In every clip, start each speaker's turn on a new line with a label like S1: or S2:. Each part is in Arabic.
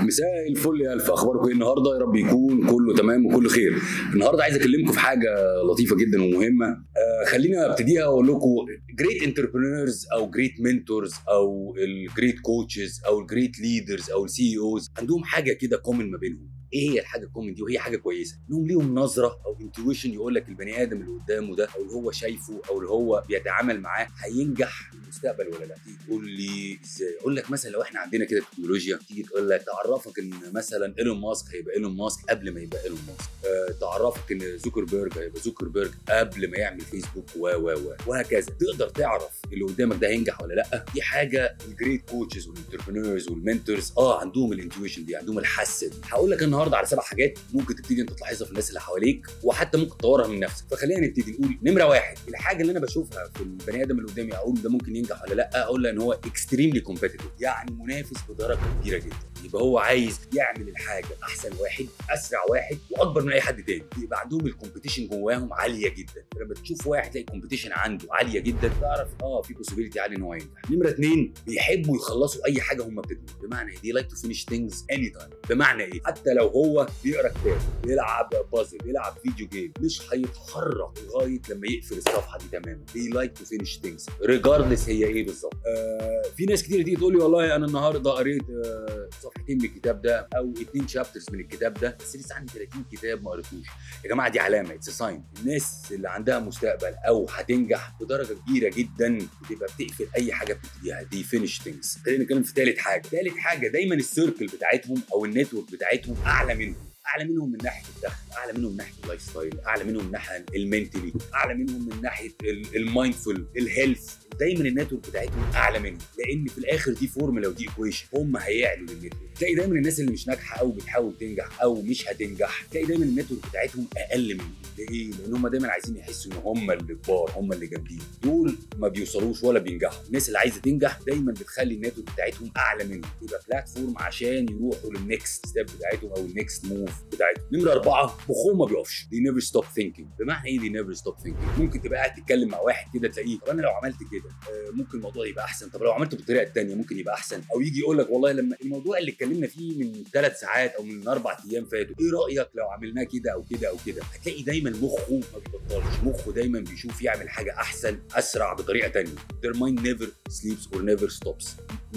S1: مساء الفل يا الف، اخباركم ايه النهارده؟ يا رب يكون كله تمام وكله خير. النهارده عايز اكلمكم في حاجه لطيفه جدا ومهمه. خلينا ابتديها اقول لكم جريت انتربرينورز او جريت منتورز او الجريت كوتشز او الجريت ليدرز او السي اوز عندهم حاجه كده كومن ما بينهم. ايه هي الحاجه الكومن دي؟ وهي حاجه كويسه، انهم ليهم نظره او انتويشن يقول لك البني ادم اللي قدامه ده او اللي هو شايفه او اللي هو بيتعامل معاه هينجح في المستقبل ولا لا. تيجي تقول لي ازاي؟ اقول لك مثلا لو احنا عندنا كده تكنولوجيا، تيجي تقول لك تعرفك ان مثلا ايلون ماسك هيبقى ايلون ماسك قبل ما يبقى ايلون ماسك، تعرفك ان زوكربيرج هيبقى زوكربيرج قبل ما يعمل فيسبوك وهكذا. تقدر تعرف اللي قدامك ده هينجح ولا لا. دي حاجه الجريت كوتشز والانتربرينورز والمنتورز عندهم الانتويشن دي، عندهم الحاسه دي. هقول لك النهارده على 7 حاجات ممكن تبتدي انت تلاحظها في الناس اللي حواليك وحتى ممكن تطورها من نفسك. فخلينا نبتدي نقول نمره 1، الحاجه اللي انا بشوفها في البني ادم اللي قدامي اقول ده ممكن ينجح ولا لا، اقول له ان هو اكستريملي كومبيتيتيف، يعني منافس بدرجه كبيره جدا. يبقى هو عايز يعمل الحاجه احسن واحد، اسرع واحد، واكبر من اي حد تاني. يبقى عندهم الكومبيتيشن جواهم عاليه جدا. لما تشوف واحد تلاقي الكومبيتيشن عنده عاليه جدا تعرف في بوسيبيليتي عالي ان هو ينجح. نمره 2، بيحبوا يخلصوا اي حاجه هم ابتدوها. بمعنى ايه؟ دي لايك تو فينيش ثينجز اني تايم. بمعنى ايه؟ حتى لو هو بيقرا كتاب، بيلعب بازل، بيلعب فيديو جيم، مش هيتحرك لغايه لما يقفل الصفحه دي تماما. دي لايك تو فينيش ثينجز ريجاردلس هي ايه بالظبط. في ناس كتير تيجي تقول لي والله انا النهارده قريت صفحتين من الكتاب ده او 2 شابترز من الكتاب ده، بس لسه عندي 30 كتاب ما قريتوش. يا جماعه دي علامه، اتس ساين. الناس اللي عندها مستقبل او هتنجح بدرجه كبيره جدا بتبقى بتقفل اي حاجه بتبتديها. دي فينيش ثينجز. خلينا نتكلم في ثالث حاجه. دايما السيركل بتاعتهم او النتورك بتاعتهم اعلى منهم من ناحيه الدخل، اعلى منهم من ناحيه اللايف ستايل، اعلى منهم من ناحيه المنتلي، اعلى منهم من ناحيه المايندفول، الهيلث. دايما النتورك بتاعتهم اعلى منهم، لان في الاخر دي فورمولا ودي ايكويشن. هم هيعلوا للنتورك. تلاقي دايما الناس اللي مش ناجحه او بتحاول تنجح او مش هتنجح، تلاقي دايما النتورك بتاعتهم اقل منهم. ليه؟ لان هم دايما عايزين يحسوا ان هم اللي كبار، هم اللي جامدين. دول ما بيوصلوش ولا بينجحوا. الناس اللي عايزه تنجح دايما بتخلي النتورك بتاعتهم اعلى منهم، يبقى بلاتفورم عشان يروحوا للنكست ستيب بتاعتهم او النكست موف بتاعتهم. نمره 4، مخهم ما بيقفش. دي نيفر ستوب ثينكينج. بمعنى ايه دي نيفر ستوب ثينكينج؟ ممكن تبقى قاعد تتكلم مع واحد كده تلاقيه طب انا لو عملت كده ممكن الموضوع يبقى احسن، طب لو عملته بالطريقه الثانيه ممكن يبقى احسن. او يجي يقول لك والله لما الموضوع اللي اتكلمنا فيه من 3 ساعات او من 4 ايام فاتوا، ايه رايك لو عملناه كده او كده او كده؟ هتلاقي دايما مخه ما بيبطلش، مخه دايما بيشوف يعمل حاجه احسن اسرع بطريقه ثانيه. their mind never sleeps or never stops.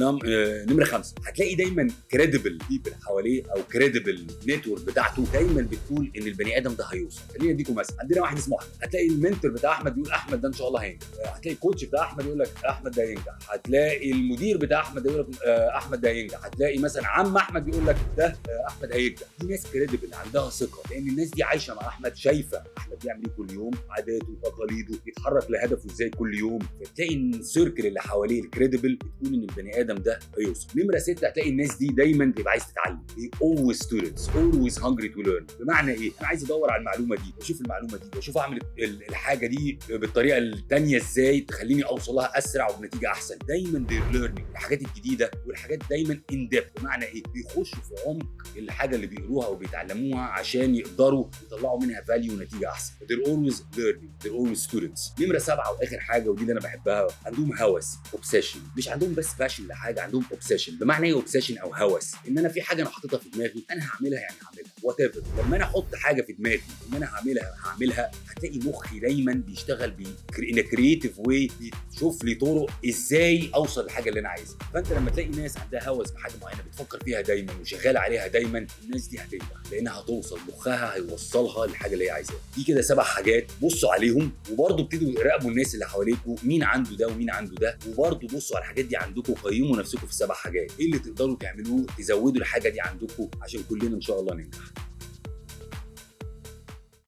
S1: نمره 5، هتلاقي دايما كريديبل بيبل حواليه او كريديبل نتورك بتاعته دايما بتقول ان البني ادم ده هيوصل. خلينا اديكم مثلا، عندنا واحد اسمه احمد، هتلاقي المنتور بتاع احمد بيقول احمد ده ان شاء الله هينجح. هتلاقي الكوتش بتاع احمد يقول لك احمد ده هينجح. هتلاقي المدير بتاع احمد يقول لك احمد ده هينجح. هتلاقي مثلا عم احمد يقول لك ده احمد هينجح. دي ناس كريديبل عندها ثقه، لان الناس دي عايشه مع احمد، شايفه احمد بيعمل ايه كل يوم، عاداته تقاليده، بيتحرك لهدفه ازاي كل يوم. فتلاقي السيركل اللي حواليه الكريديبل بتقول ان البني ادم ده هيوصل. نمره 6، هتلاقي الناس دي دايما بتبقى عايز تتعلم. دي always students always hungry to learn. بمعنى ايه؟ انا عايز ادور على المعلومه دي واشوف المعلومه دي واشوف اعمل الحاجه دي بالطريقه الثانيه ازاي تخليني اوصل لها اسرع وبنتيجه احسن. دايما they're learning الحاجات الجديده والحاجات دايما in depth. بمعنى ايه؟ بيخشوا في عمق الحاجه اللي بيقروها وبيتعلموها عشان يقدروا يطلعوا منها فاليو ونتيجه احسن. they're always learning they're always students. نمره 7 واخر حاجه ودي اللي انا بحبها، عندهم هوس اوبسيشن. مش عندهم بس باشن لحاجه، عندهم اوبسيشن. بمعنى ايه اوبسيشن او هوس؟ ان انا في حاجه انا حاططها في دماغي انا هعملها، يعني هعملها وات ايفر. لما انا احط حاجه في دماغي ان انا هعملها هتلاقي مخي دايما بيشتغل ان كرييتيف واي، بيشوف لي طرق ازاي اوصل للحاجه اللي انا عايزها. فانت لما تلاقي ناس عندها هوس بحاجه معينه بتفكر فيها دايما وشغاله عليها دايما، الناس دي هتنجح لانها هتوصل، مخها هيوصلها للحاجه اللي هي عايزاها. دي كده 7 حاجات بصوا عليهم، وبرضه ابتدوا راقبوا الناس اللي حواليكم مين عنده ده ومين عنده ده، وبرضه بصوا على الحاجات دي عندكم وقيموا نفسكم في ال7 حاجات. ايه اللي تقدروا تعملوه تزودوا الحاجه دي عندكم عشان كلنا ان شاء الله ننجح.